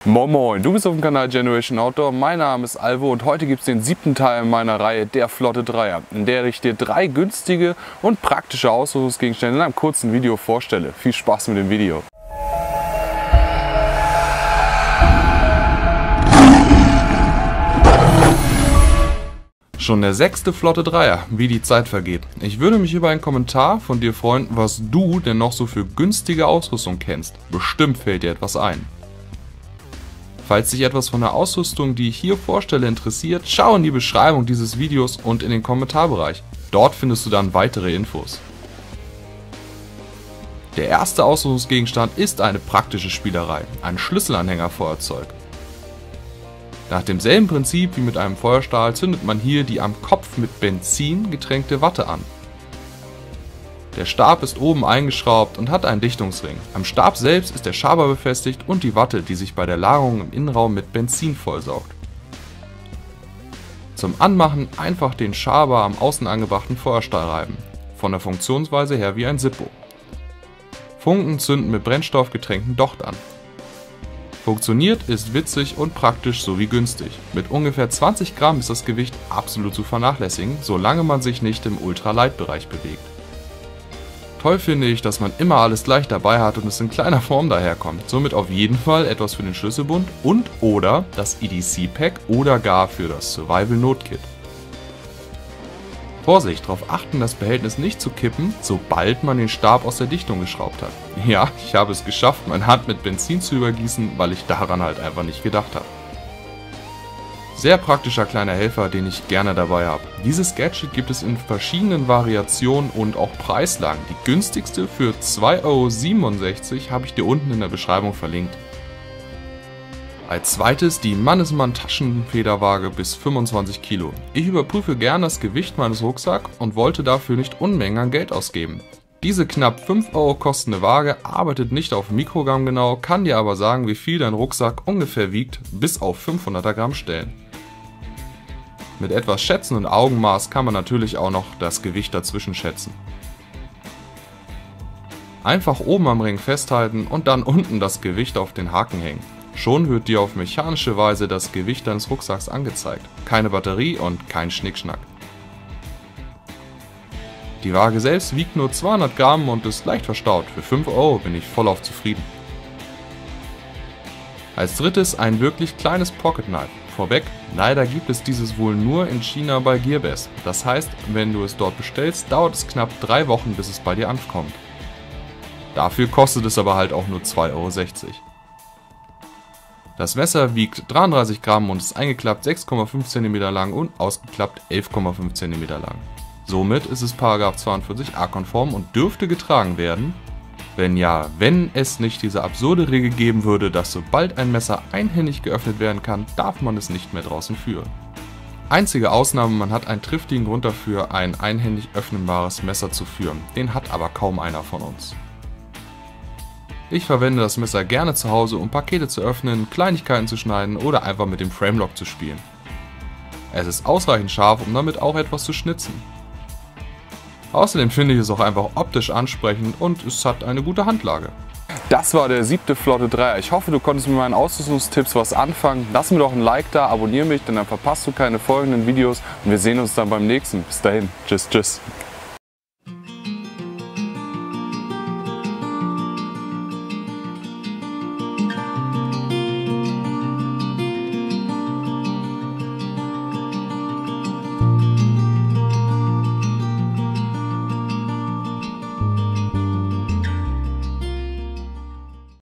Moin Moin, du bist auf dem Kanal Generation Outdoor, mein Name ist Alvo und heute gibt es den 7. Teil meiner Reihe Der Flotte Dreier, in der ich dir 3 günstige und praktische Ausrüstungsgegenstände in einem kurzen Video vorstelle. Viel Spaß mit dem Video! Schon der 6. Flotte Dreier, wie die Zeit vergeht. Ich würde mich über einen Kommentar von dir freuen, was du denn noch so für günstige Ausrüstung kennst. Bestimmt fällt dir etwas ein. Falls dich etwas von der Ausrüstung, die ich hier vorstelle, interessiert, schau in die Beschreibung dieses Videos und in den Kommentarbereich. Dort findest du dann weitere Infos. Der erste Ausrüstungsgegenstand ist eine praktische Spielerei, ein Schlüsselanhängerfeuerzeug. Nach demselben Prinzip wie mit einem Feuerstahl zündet man hier die am Kopf mit Benzin getränkte Watte an. Der Stab ist oben eingeschraubt und hat einen Dichtungsring. Am Stab selbst ist der Schaber befestigt und die Watte, die sich bei der Lagerung im Innenraum mit Benzin vollsaugt. Zum Anmachen einfach den Schaber am außen angebrachten Feuerstahl reiben. Von der Funktionsweise her wie ein Zippo. Funken zünden mit Brennstoff getränkten Docht an. Funktioniert, ist witzig und praktisch sowie günstig. Mit ungefähr 20 Gramm ist das Gewicht absolut zu vernachlässigen, solange man sich nicht im Ultralight-Bereich bewegt. Toll finde ich, dass man immer alles gleich dabei hat und es in kleiner Form daherkommt. Somit auf jeden Fall etwas für den Schlüsselbund und oder das EDC-Pack oder gar für das Survival-Not-Kit. Vorsicht, darauf achten, das Behältnis nicht zu kippen, sobald man den Stab aus der Dichtung geschraubt hat. Ja, ich habe es geschafft, meine Hand mit Benzin zu übergießen, weil ich daran halt einfach nicht gedacht habe. Sehr praktischer kleiner Helfer, den ich gerne dabei habe. Dieses Gadget gibt es in verschiedenen Variationen und auch Preislagen. Die günstigste für 2,67 € habe ich dir unten in der Beschreibung verlinkt. Als zweites die Mannesmann Taschenfederwaage bis 25 Kilo. Ich überprüfe gern das Gewicht meines Rucksacks und wollte dafür nicht Unmengen an Geld ausgeben. Diese knapp 5 € kostende Waage arbeitet nicht auf Mikrogramm genau, kann dir aber sagen, wie viel dein Rucksack ungefähr wiegt, bis auf 500er Gramm Stellen. Mit etwas Schätzen und Augenmaß kann man natürlich auch noch das Gewicht dazwischen schätzen. Einfach oben am Ring festhalten und dann unten das Gewicht auf den Haken hängen. Schon wird dir auf mechanische Weise das Gewicht deines Rucksacks angezeigt. Keine Batterie und kein Schnickschnack. Die Waage selbst wiegt nur 200 Gramm und ist leicht verstaut. Für 5 € bin ich vollauf zufrieden. Als drittes ein wirklich kleines Pocket Knife. Vorweg, leider gibt es dieses wohl nur in China bei Gearbest. Das heißt, wenn du es dort bestellst, dauert es knapp 3 Wochen, bis es bei dir ankommt. Dafür kostet es aber halt auch nur 2,60 €. Das Messer wiegt 33 Gramm und ist eingeklappt 6,5 cm lang und ausgeklappt 11,5 cm lang. Somit ist es § 42a konform und dürfte getragen werden. Wenn ja, wenn es nicht diese absurde Regel geben würde, dass sobald ein Messer einhändig geöffnet werden kann, darf man es nicht mehr draußen führen. Einzige Ausnahme, man hat einen triftigen Grund dafür, ein einhändig öffnbares Messer zu führen. Den hat aber kaum einer von uns. Ich verwende das Messer gerne zu Hause, um Pakete zu öffnen, Kleinigkeiten zu schneiden oder einfach mit dem Framelock zu spielen. Es ist ausreichend scharf, um damit auch etwas zu schnitzen. Außerdem finde ich es auch einfach optisch ansprechend und es hat eine gute Handlage. Das war der 7. Flotte Dreier. Ich hoffe, du konntest mit meinen Ausrüstungstipps was anfangen. Lass mir doch ein Like da, abonniere mich, denn dann verpasst du keine folgenden Videos und wir sehen uns dann beim nächsten. Bis dahin, tschüss, tschüss.